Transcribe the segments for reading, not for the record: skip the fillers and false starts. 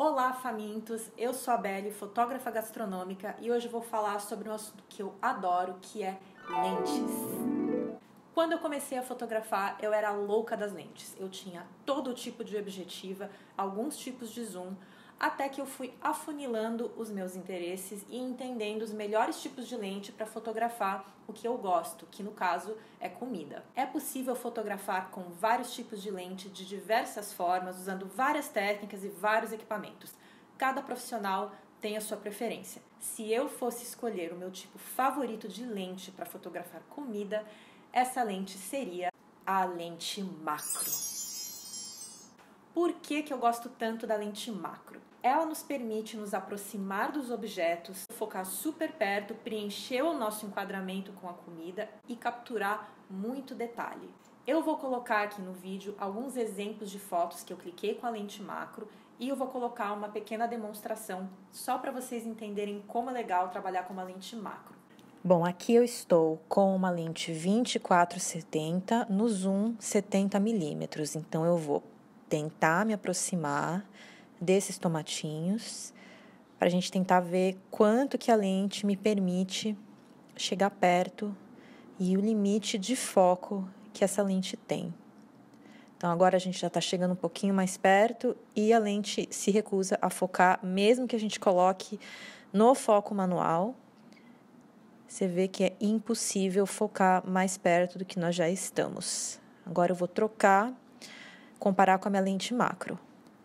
Olá, famintos! Eu sou a Beli, fotógrafa gastronômica, e hoje eu vou falar sobre um assunto que eu adoro, que é lentes. Quando eu comecei a fotografar, eu era louca das lentes. Eu tinha todo tipo de objetiva, alguns tipos de zoom, até que eu fui afunilando os meus interesses e entendendo os melhores tipos de lente para fotografar o que eu gosto, que no caso é comida. É possível fotografar com vários tipos de lente de diversas formas, usando várias técnicas e vários equipamentos. Cada profissional tem a sua preferência. Se eu fosse escolher o meu tipo favorito de lente para fotografar comida, essa lente seria a lente macro. Por que eu gosto tanto da lente macro? Ela nos permite nos aproximar dos objetos, focar super perto, preencher o nosso enquadramento com a comida e capturar muito detalhe. Eu vou colocar aqui no vídeo alguns exemplos de fotos que eu cliquei com a lente macro e eu vou colocar uma pequena demonstração só para vocês entenderem como é legal trabalhar com uma lente macro. Bom, aqui eu estou com uma lente 24-70 no zoom 70mm, então eu vou tentar me aproximar desses tomatinhos para a gente tentar ver quanto que a lente me permite chegar perto e o limite de foco que essa lente tem. Então agora a gente já está chegando um pouquinho mais perto e a lente se recusa a focar, mesmo que a gente coloque no foco manual. Você vê que é impossível focar mais perto do que nós já estamos. Agora eu vou trocar, comparar com a minha lente macro.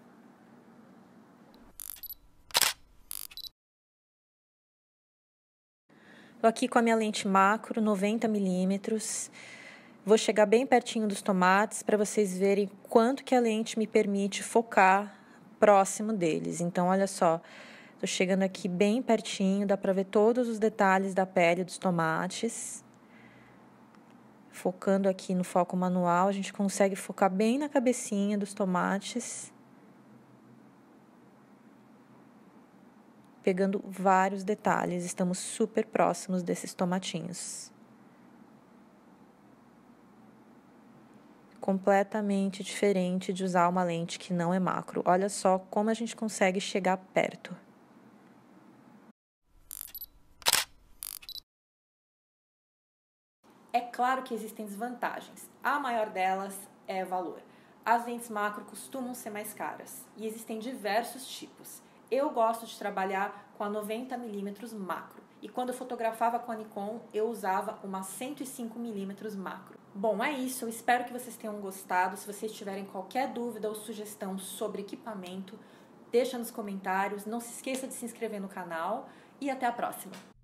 Estou aqui com a minha lente macro, 90mm. Vou chegar bem pertinho dos tomates para vocês verem quanto que a lente me permite focar próximo deles. Então, olha só, estou chegando aqui bem pertinho, dá para ver todos os detalhes da pele dos tomates. Focando aqui no foco manual, a gente consegue focar bem na cabecinha dos tomates. Pegando vários detalhes, estamos super próximos desses tomatinhos. Completamente diferente de usar uma lente que não é macro. Olha só como a gente consegue chegar perto. É claro que existem desvantagens. A maior delas é valor. As lentes macro costumam ser mais caras e existem diversos tipos. Eu gosto de trabalhar com a 90mm macro e quando eu fotografava com a Nikon eu usava uma 105mm macro. Bom, é isso. Eu espero que vocês tenham gostado. Se vocês tiverem qualquer dúvida ou sugestão sobre equipamento, deixa nos comentários. Não se esqueça de se inscrever no canal e até a próxima.